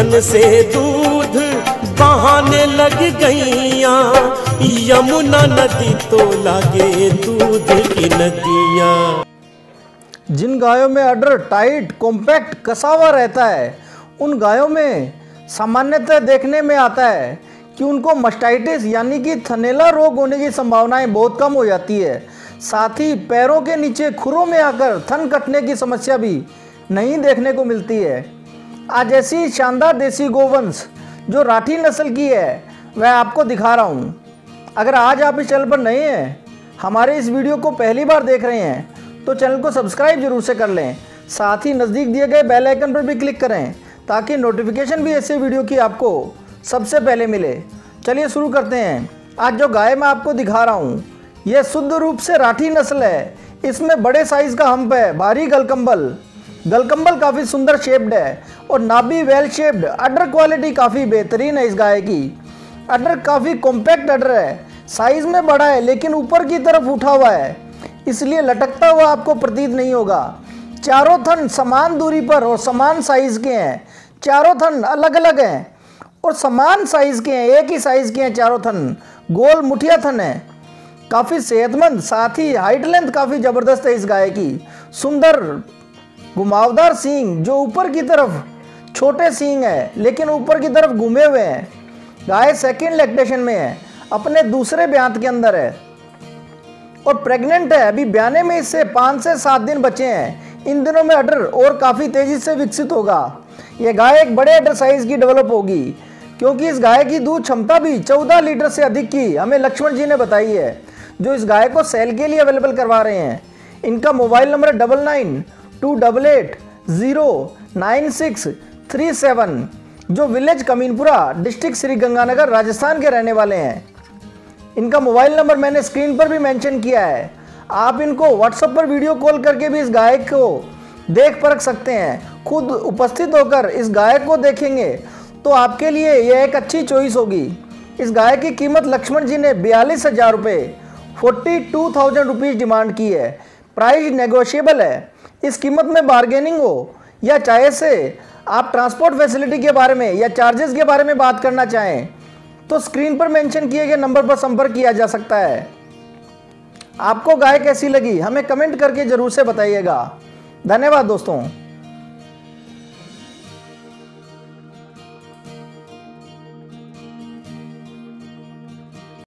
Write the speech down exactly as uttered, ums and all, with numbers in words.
स्तन से दूध बहाने लग गईया, यमुना नदी तो लागे दूध की नदियाँ। जिन गायों में अडर टाइट कॉम्पैक्ट कसा हुआ रहता है, उन गायों में सामान्यतः देखने में आता है कि उनको मास्टाइटिस यानी कि थनैला रोग होने की संभावनाएं बहुत कम हो जाती है। साथ ही पैरों के नीचे खुरों में आकर थन कटने की समस्या भी नहीं देखने को मिलती है। आज ऐसी शानदार देसी गोवंश जो राठी नस्ल की है वह आपको दिखा रहा हूँ। अगर आज आप इस चैनल पर नए हैं, हमारे इस वीडियो को पहली बार देख रहे हैं, तो चैनल को सब्सक्राइब जरूर से कर लें। साथ ही नज़दीक दिए गए बेल आइकन पर भी क्लिक करें ताकि नोटिफिकेशन भी ऐसे वीडियो की आपको सबसे पहले मिले। चलिए शुरू करते हैं। आज जो गाय मैं आपको दिखा रहा हूँ यह शुद्ध रूप से राठी नस्ल है। इसमें बड़े साइज का हम्प है, भारी गलकंबल गलकंबल काफ़ी सुंदर शेप्ड है और नाभि वेल शेप्ड। अडर क्वालिटी काफ़ी बेहतरीन है इस गाय की। अडर काफ़ी कॉम्पैक्ट अडर है, साइज में बड़ा है लेकिन ऊपर की तरफ उठा हुआ है, इसलिए लटकता हुआ आपको प्रतीत नहीं होगा। चारों थन समान दूरी पर और समान साइज के हैं। चारों थन अलग अलग हैं और समान साइज के हैं, एक ही साइज के हैं चारों थन। गोल मुठिया थन है, काफ़ी सेहतमंद। साथ ही हाइट लेंथ काफ़ी ज़बरदस्त है इस गाय की। सुंदर घुमावदार सींग, जो ऊपर की तरफ छोटे सींग है लेकिन ऊपर की तरफ घूमे हुए हैं। गाय सेकेंड लैक्टेशन में है, अपने दूसरे ब्यांत के अंदर है और प्रेग्नेंट है। अभी ब्याने में इससे पाँच से सात दिन बचे हैं। इन दिनों में अडर और काफ़ी तेज़ी से विकसित होगा। यह गाय एक बड़े अडर साइज की डेवलप होगी, क्योंकि इस गाय की दूध क्षमता भी चौदह लीटर से अधिक की हमें लक्ष्मण जी ने बताई है, जो इस गाय को सेल के लिए अवेलेबल करवा रहे हैं। इनका मोबाइल नंबर है double nine two double eight zero nine six three seven, जो विलेज कमीनपुरा, डिस्ट्रिक्ट श्री गंगानगर, राजस्थान के रहने वाले हैं। इनका मोबाइल नंबर मैंने स्क्रीन पर भी मेंशन किया है। आप इनको व्हाट्सएप पर वीडियो कॉल करके भी इस गाय को देख परख सकते हैं। खुद उपस्थित होकर इस गाय को देखेंगे तो आपके लिए यह एक अच्छी चॉइस होगी। इस गाय की कीमत लक्ष्मण जी ने बयालीस हज़ार रुपये forty two thousand rupees demand की है। प्राइस नेगोशिएबल है। इस कीमत में बार्गेनिंग हो या चाहे से आप ट्रांसपोर्ट फैसिलिटी के बारे में या चार्जेस के बारे में बात करना चाहें तो स्क्रीन पर मेंशन किए गए नंबर पर संपर्क किया जा सकता है। आपको गाय कैसी लगी हमें कमेंट करके जरूर से बताइएगा। धन्यवाद दोस्तों।